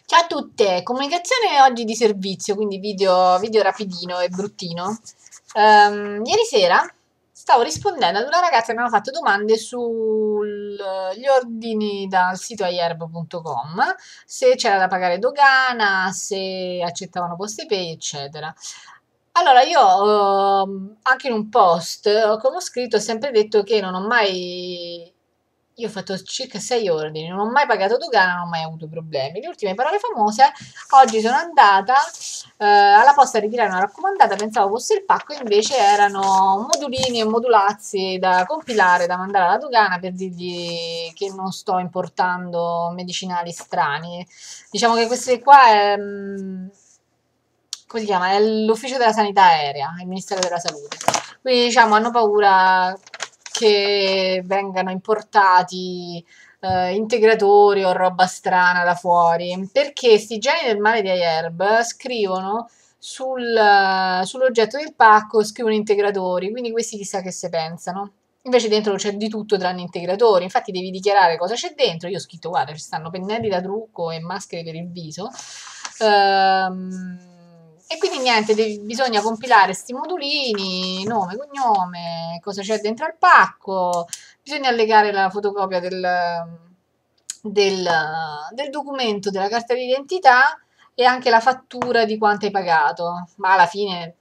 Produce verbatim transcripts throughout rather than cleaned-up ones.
Ciao a tutte, comunicazione oggi di servizio, quindi video, video rapidino e bruttino. Ehm, ieri sera stavo rispondendo ad una ragazza che mi aveva fatto domande sugli ordini dal sito aierb punto com, se c'era da pagare dogana, se accettavano PostePay, eccetera. Allora, io ehm, anche in un post, eh, come ho scritto, ho sempre detto che non ho mai... Io ho fatto circa sei ordini, non ho mai pagato dogana, non ho mai avuto problemi. Le ultime parole famose, oggi sono andata eh, alla posta a ritirare una raccomandata, pensavo fosse il pacco, invece erano modulini e modulazzi da compilare, da mandare alla dogana per dirgli che non sto importando medicinali strani. Diciamo che queste qua è, mm, come si chiama? È l'Ufficio della Sanità Aerea, il Ministero della Salute. Quindi diciamo hanno paura che vengano importati eh, integratori o roba strana da fuori, perché sti geni del male di Aierb scrivono sul, sull'oggetto del pacco, scrivono integratori, quindi questi chissà che se pensano. Invece dentro c'è di tutto tranne integratori, infatti devi dichiarare cosa c'è dentro. Io ho scritto, guarda, ci stanno pennelli da trucco e maschere per il viso. Ehm, e quindi niente, devi- bisogna compilare questi modulini, nome, cognome, cosa c'è dentro al pacco, bisogna allegare la fotocopia del, del, del documento, della carta d'identità e anche la fattura di quanto hai pagato. Ma alla fine,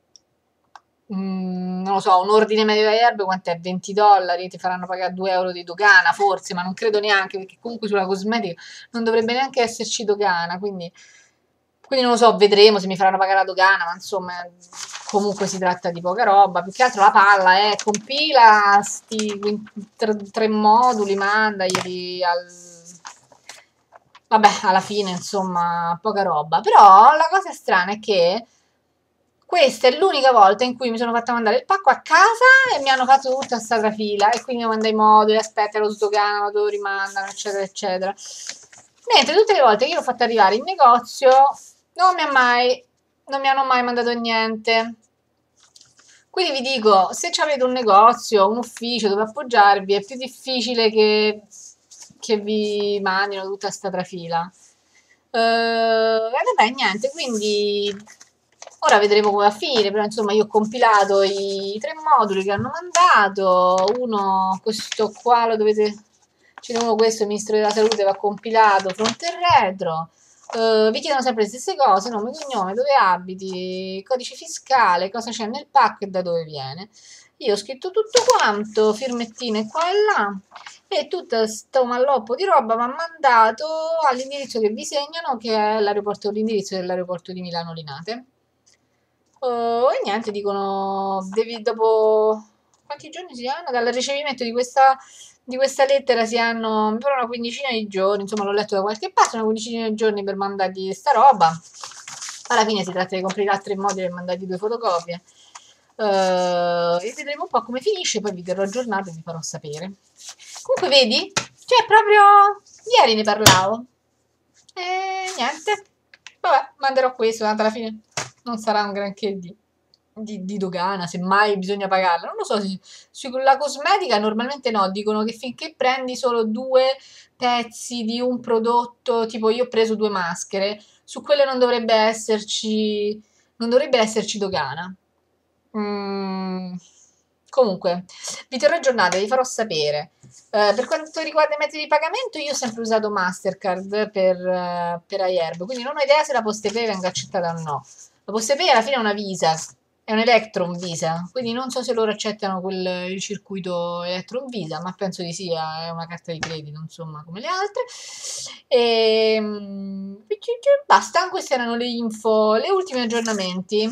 mm, non lo so, un ordine medio da Airb quant'è? venti dollari, ti faranno pagare due euro di dogana, forse, ma non credo neanche, perché comunque sulla cosmetica non dovrebbe neanche esserci dogana, quindi, quindi non lo so, vedremo se mi faranno pagare la dogana, ma insomma, comunque si tratta di poca roba. Più che altro la palla è compila sti tre, tre moduli, mandaglieli al... Vabbè, alla fine, insomma, poca roba. Però la cosa strana è che questa è l'unica volta in cui mi sono fatta mandare il pacco a casa e mi hanno fatto tutta sta trafila e quindi mi mandai i moduli, aspetta, lo sdogano, lo rimandano, eccetera, eccetera. Mentre tutte le volte che io l'ho fatta arrivare in negozio non mi ha mai, non mi hanno mai mandato niente. Quindi vi dico, se avete un negozio, un ufficio dove appoggiarvi, è più difficile che, che vi mandino tutta sta trafila. Eh, e vabbè, niente, quindi ora vedremo come va a finire, però insomma io ho compilato i, i tre moduli che hanno mandato, uno, questo qua lo dovete, ce n'è uno questo, il Ministro della Salute va compilato fronte e retro. Uh, vi chiedono sempre le stesse cose, nome, cognome, dove abiti, codice fiscale, cosa c'è nel pacco e da dove viene. Io ho scritto tutto quanto, firmettine qua e là, e tutto sto malloppo di roba mi ha mandato all'indirizzo che vi segnano, che è l'aeroporto, l'indirizzo dell'aeroporto di Milano Linate. Uh, e niente, dicono, devi dopo quanti giorni si hanno? Dal ricevimento di questa, di questa lettera si hanno per una quindicina di giorni, insomma l'ho letto da qualche parte, una quindicina di giorni per mandargli sta roba. Alla fine si tratta di comprare tre moduli e mandargli due fotocopie. Uh, e vedremo un po' come finisce, poi vi terrò aggiornato e vi farò sapere. Comunque vedi, cioè proprio ieri ne parlavo. E niente. Vabbè, manderò questo, tanto alla fine non sarà un granché di, di, di dogana, se mai bisogna pagarla. Non lo so, se, sulla cosmetica normalmente no, dicono che finché prendi solo due pezzi di un prodotto, tipo io ho preso due maschere, su quelle non dovrebbe esserci, non dovrebbe esserci dogana. Mm, comunque, vi terrò aggiornate, vi farò sapere. Eh, per quanto riguarda i metodi di pagamento, io ho sempre usato Mastercard per, eh, per Aierb, quindi non ho idea se la PostePay venga accettata o no. La PostePay alla fine è una Visa, è un Electron Visa, quindi non so se loro accettano quel, il circuito Electron Visa, ma penso di sì, è una carta di credito, insomma, come le altre. E, mm, basta, queste erano le info, le ultimi aggiornamenti.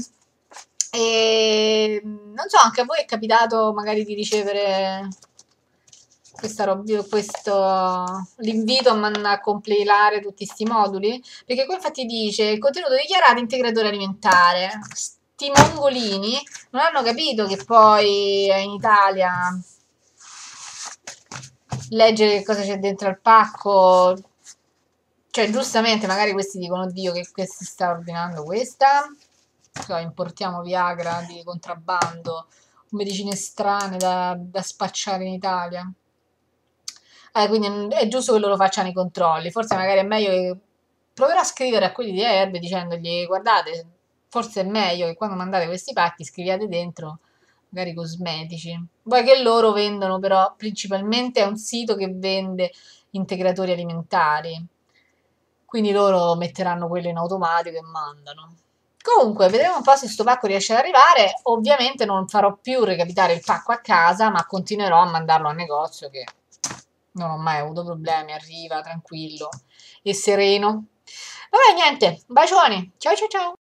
E non so, anche a voi è capitato magari di ricevere questa roba, questo l'invito a, man- a compilare tutti questi moduli? Perché qua infatti dice il contenuto dichiarato integratore alimentare. Sti mongolini non hanno capito che poi in Italia leggere che cosa c'è dentro al pacco, cioè giustamente magari questi dicono Dio che questi sta ordinando questa, so, importiamo Viagra di contrabbando, medicine strane da, da spacciare in Italia. Eh, quindi è giusto che loro facciano i controlli, forse magari è meglio che proverò a scrivere a quelli di Airb dicendogli, guardate, forse è meglio che quando mandate questi pacchi scriviate dentro magari cosmetici. Vuoi che loro vendono però principalmente è un sito che vende integratori alimentari, quindi loro metteranno quello in automatico e mandano. Comunque, vedremo un po' se sto pacco riesce ad arrivare. Ovviamente non farò più recapitare il pacco a casa, ma continuerò a mandarlo al negozio che non ho mai avuto problemi, arriva tranquillo e sereno. Vabbè, niente, bacioni. Ciao ciao ciao.